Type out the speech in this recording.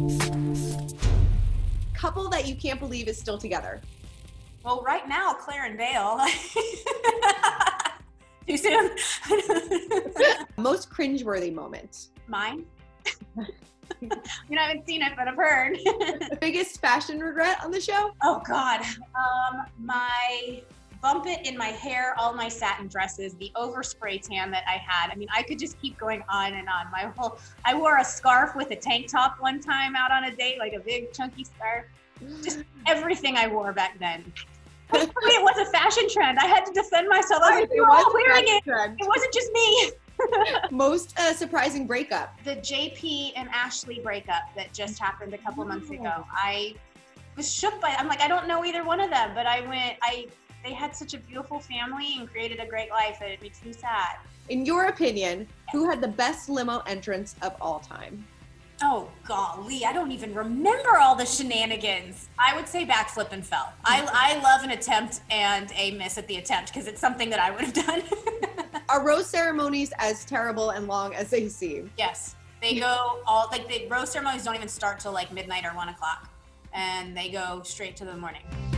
Couple that you can't believe is still together. Well, right now, Claire and Dale. Too soon? Most cringeworthy moment. Mine? You haven't seen it, but I've heard. Biggest fashion regret on the show? Oh God. My bump it in my hair, all my satin dresses, the overspray tan that I had. I mean, I could just keep going on and on. I wore a scarf with a tank top one time out on a date, like a big chunky scarf. Just everything I wore back then. It was a fashion trend. I had to defend myself. I was like, "You're all wearing it. It wasn't just me." Most surprising breakup. The JP and Ashley breakup that just happened a couple months ago. I was shook by it. I'm like, I don't know either one of them, but they had such a beautiful family and created a great life, and it makes me sad. In your opinion, who had the best limo entrance of all time? Oh, golly, I don't even remember all the shenanigans. I would say backflip and fell. I love an attempt and a miss at the attempt because it's something that I would have done. Are rose ceremonies as terrible and long as they seem? Yes. They go the rose ceremonies don't even start till like midnight or 1 o'clock, and they go straight to the morning.